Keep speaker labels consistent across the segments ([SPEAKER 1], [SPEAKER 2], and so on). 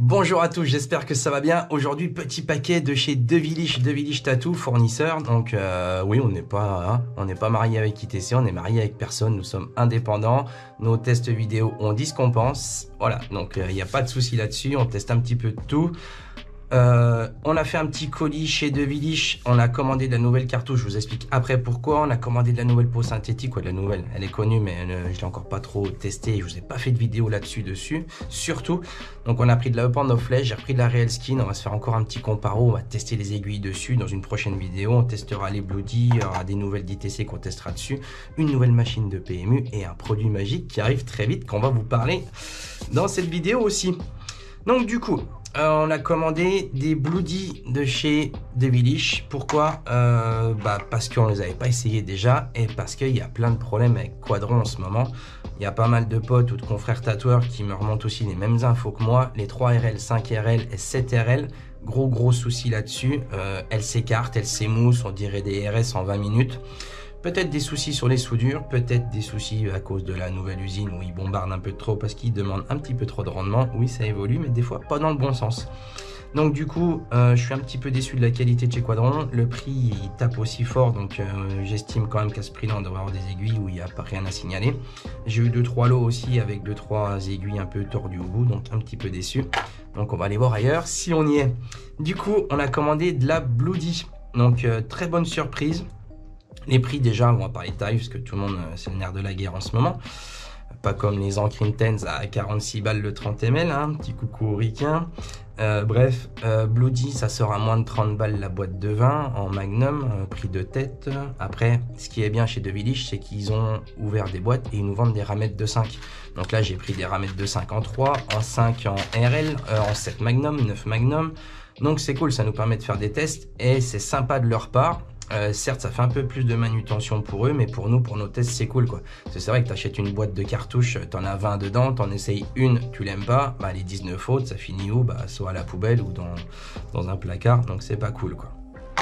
[SPEAKER 1] Bonjour à tous, j'espère que ça va bien. Aujourd'hui, petit paquet de chez Devilish Tattoo, fournisseur. Donc oui, on n'est pas marié avec ITC, on est marié avec personne, nous sommes indépendants. Nos tests vidéo, on dit ce qu'on pense. Voilà, donc il n'y a pas de souci là-dessus, on teste un petit peu de tout. On a fait un petit colis chez Devilish, on a commandé de la nouvelle cartouche, je vous explique après pourquoi. On a commandé de la nouvelle peau synthétique, de la nouvelle, elle est connue mais je l'ai encore pas trop testée, je vous ai pas fait de vidéo là-dessus surtout. Donc on a pris de la Up & Flesh, j'ai repris de la Real Skin, on va se faire encore un petit comparo, on va tester les aiguilles dessus dans une prochaine vidéo, on testera les Bloody, il y aura des nouvelles d'ITC qu'on testera dessus, une nouvelle machine de PMU et un produit magique qui arrive très vite qu'on va vous parler dans cette vidéo aussi. Donc du coup, on a commandé des Bloody de chez Devilish. Pourquoi parce qu'on les avait pas essayés déjà et parce qu'il y a plein de problèmes avec Quadron en ce moment. Il y a pas mal de potes ou de confrères tatoueurs qui me remontent aussi les mêmes infos que moi. Les 3RL, 5RL et 7RL, gros soucis là-dessus. Elles s'écartent, elles s'émoussent, on dirait des RS en 20 minutes. Peut-être des soucis sur les soudures, peut-être des soucis à cause de la nouvelle usine où ils bombardent un peu trop parce qu'ils demandent un petit peu trop de rendement. Oui, ça évolue, mais des fois pas dans le bon sens. Donc du coup, je suis un petit peu déçu de la qualité de chez Quadron. Le prix, il tape aussi fort, donc j'estime quand même qu'à ce prix-là, on devrait avoir des aiguilles où il n'y a pas rien à signaler. J'ai eu 2-3 lots aussi avec 2-3 aiguilles un peu tordues au bout, donc un petit peu déçu. Donc on va aller voir ailleurs si on y est. Du coup, on a commandé de la Bloody. Donc très bonne surprise. Les prix déjà, on va parler de tarifs parce que tout le monde, c'est le nerf de la guerre en ce moment. Pas comme les encres Intense à 46 balles le 30 ml, hein, petit coucou aux ricains. Bref, Bloody, ça sort à moins de 30 balles la boîte de vin en magnum, prix de tête. Après, ce qui est bien chez Devilish, c'est qu'ils ont ouvert des boîtes et ils nous vendent des ramettes de 5. Donc là, j'ai pris des ramettes de 5 en 3, en 5 en RL, en 7 magnum, 9 magnum. Donc c'est cool, ça nous permet de faire des tests et c'est sympa de leur part. Certes, ça fait un peu plus de manutention pour eux, mais pour nous, pour nos tests, c'est cool quoi. Parce que c'est vrai que tu achètes une boîte de cartouches, t'en as 20 dedans, t'en essayes une, tu l'aimes pas, les 19 autres, ça finit où? Soit à la poubelle ou dans un placard, donc c'est pas cool quoi.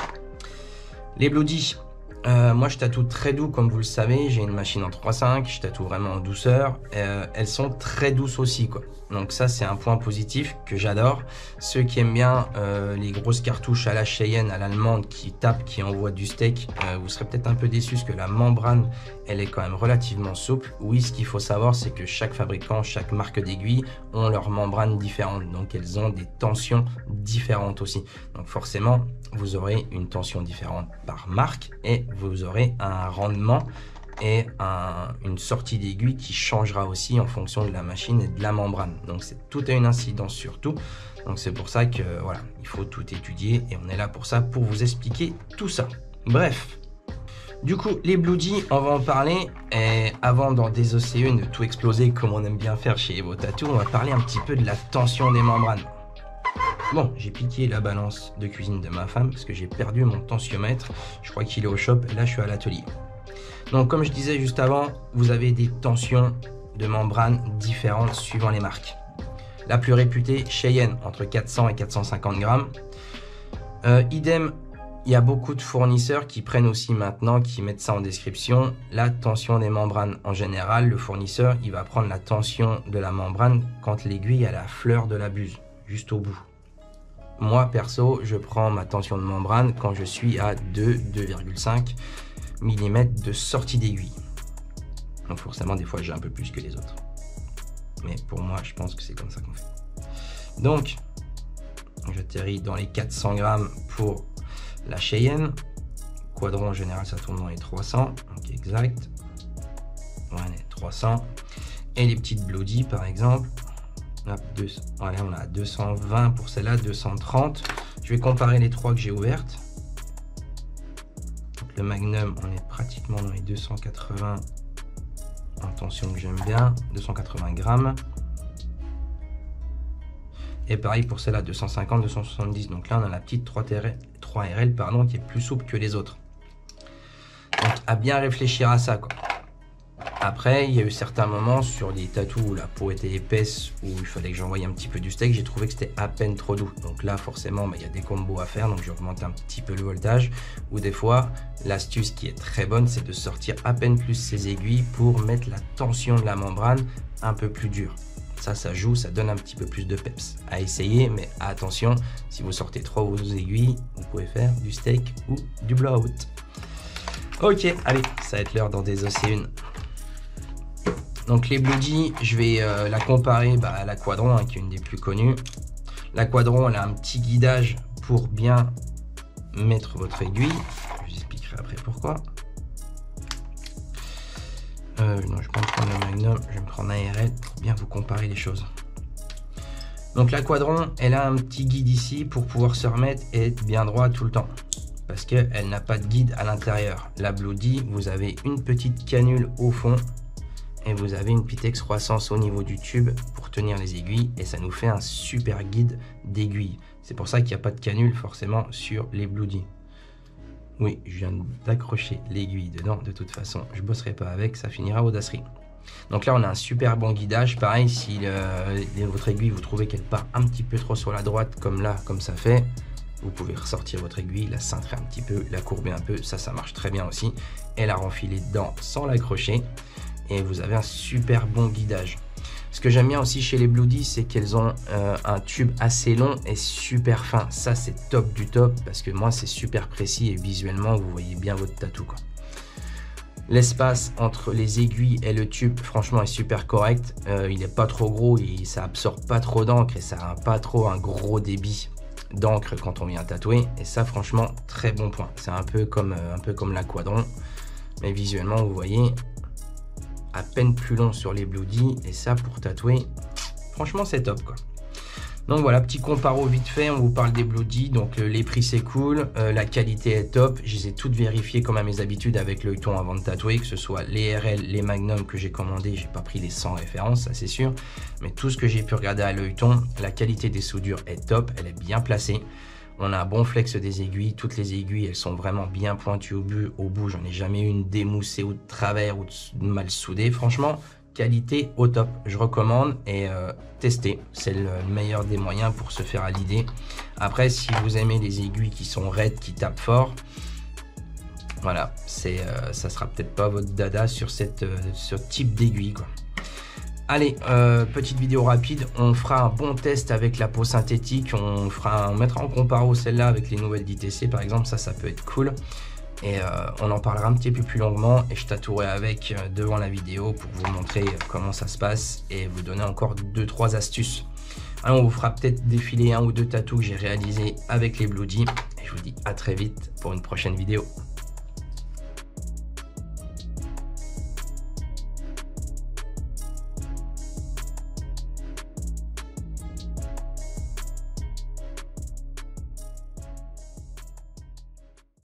[SPEAKER 1] Les Bloody, moi je tatoue très doux comme vous le savez, j'ai une machine en 3.5, je tatoue vraiment en douceur, elles sont très douces aussi quoi. Donc ça c'est un point positif que j'adore. Ceux qui aiment bien les grosses cartouches à la Cheyenne, à l'allemande, qui tapent, qui envoient du steak, vous serez peut-être un peu déçus parce que la membrane elle est quand même relativement souple. Oui, ce qu'il faut savoir c'est que chaque fabricant, chaque marque d'aiguille ont leur membrane différente, donc elles ont des tensions différentes aussi. Donc forcément vous aurez une tension différente par marque et vous aurez un rendement et une sortie d'aiguille qui changera aussi en fonction de la machine et de la membrane. Donc tout a une incidence sur tout. Donc c'est pour ça que voilà, il faut tout étudier et on est là pour ça, pour vous expliquer tout ça. Bref, du coup les Bloody, on va en parler. Et avant d'en désosser une, de tout exploser comme on aime bien faire chez Evo Tattoo, on va parler un petit peu de la tension des membranes. Bon, j'ai piqué la balance de cuisine de ma femme parce que j'ai perdu mon tensiomètre. Je crois qu'il est au shop et là je suis à l'atelier. Donc comme je disais juste avant, vous avez des tensions de membrane différentes suivant les marques. La plus réputée, Cheyenne, entre 400 et 450 grammes. Idem, il y a beaucoup de fournisseurs qui prennent aussi maintenant, qui mettent ça en description, la tension des membranes. En général, le fournisseur, il va prendre la tension de la membrane quand l'aiguille a la fleur de la buse, juste au bout. Moi, perso, je prends ma tension de membrane quand je suis à 2,5 mm de sortie d'aiguille. Donc forcément, des fois, j'ai un peu plus que les autres. Mais pour moi, je pense que c'est comme ça qu'on fait. Donc, j'atterris dans les 400 grammes pour la Cheyenne. Quadron, en général, ça tourne dans les 300. Donc, exact. Voilà, 300. Et les petites Bloody, par exemple. Hop, voilà, on a 220 pour celle-là, 230. Je vais comparer les trois que j'ai ouvertes. Donc, le Magnum, on est pratiquement dans les 280 en tension que j'aime bien, 280 grammes. Et pareil pour celle-là, 250, 270. Donc là, on a la petite 3RL pardon, qui est plus souple que les autres. Donc, à bien réfléchir à ça, quoi. Après, il y a eu certains moments sur les tatous où la peau était épaisse, où il fallait que j'envoie un petit peu du steak, j'ai trouvé que c'était à peine trop doux. Donc là, forcément, il y a des combos à faire, donc j'augmente un petit peu le voltage. Ou des fois, l'astuce qui est très bonne, c'est de sortir à peine plus ces aiguilles pour mettre la tension de la membrane un peu plus dure. Ça joue, ça donne un petit peu plus de peps. À essayer, mais attention, si vous sortez trop vos aiguilles, vous pouvez faire du steak ou du blowout. Ok, allez, ça va être l'heure d'en désosser une. Donc les Bloody, je vais la comparer à la Quadron, qui est une des plus connues. La Quadron, elle a un petit guidage pour bien mettre votre aiguille. Je vous expliquerai après pourquoi. Non, je vais pas me prendre le Magnum, je vais me prendre un ARL pour bien vous comparer les choses. Donc la Quadron, elle a un petit guide ici pour pouvoir se remettre et être bien droit tout le temps. Parce qu'elle n'a pas de guide à l'intérieur. La Bloody, vous avez une petite canule au fond et vous avez une petite excroissance au niveau du tube pour tenir les aiguilles et ça nous fait un super guide d'aiguille. C'est pour ça qu'il n'y a pas de canule forcément sur les Bloody. Oui, je viens d'accrocher l'aiguille dedans. De toute façon, je ne bosserai pas avec, ça finira audasserie. Donc là, on a un super bon guidage. Pareil, si votre aiguille, vous trouvez qu'elle part un petit peu trop sur la droite, comme là, comme ça fait, vous pouvez ressortir votre aiguille, la cintrer un petit peu, la courber un peu. Ça marche très bien aussi. Et la renfiler dedans sans l'accrocher. Et vous avez un super bon guidage. Ce que j'aime bien aussi chez les Bloody, c'est qu'elles ont un tube assez long et super fin. Ça, c'est top du top parce que moi, c'est super précis et visuellement, vous voyez bien votre tatou, quoi. L'espace entre les aiguilles et le tube, franchement, est super correct. Il n'est pas trop gros, ça absorbe pas trop d'encre et ça n'a pas trop un gros débit d'encre quand on vient tatouer. Et ça, franchement, très bon point. C'est un peu comme la Quadron. Mais visuellement, vous voyez, à peine plus long sur les Bloody et ça pour tatouer, franchement c'est top, quoi. Donc voilà, petit comparo vite fait, on vous parle des Bloody, donc les prix c'est cool, la qualité est top, je les ai toutes vérifiées comme à mes habitudes avec l'œilleton avant de tatouer, que ce soit les RL, les Magnum que j'ai commandé, j'ai pas pris les 100 références, ça c'est sûr, mais tout ce que j'ai pu regarder à l'œilleton, la qualité des soudures est top, elle est bien placée. On a un bon flex des aiguilles, toutes les aiguilles elles sont vraiment bien pointues au bout, j'en ai jamais eu une démoussée ou de travers ou de mal soudée. Franchement, qualité au top, je recommande et testez, c'est le meilleur des moyens pour se faire à l'idée. Après, si vous aimez les aiguilles qui sont raides, qui tapent fort, voilà, ça sera peut-être pas votre dada sur ce type d'aiguille, quoi. Allez, petite vidéo rapide, on fera un bon test avec la peau synthétique, on mettra en comparo celle-là avec les nouvelles d'ITC par exemple, ça peut être cool. Et on en parlera un petit peu plus longuement et je tatouerai avec devant la vidéo pour vous montrer comment ça se passe et vous donner encore 2-3 astuces. Alors on vous fera peut-être défiler 1 ou 2 tatous que j'ai réalisés avec les Bloody et je vous dis à très vite pour une prochaine vidéo.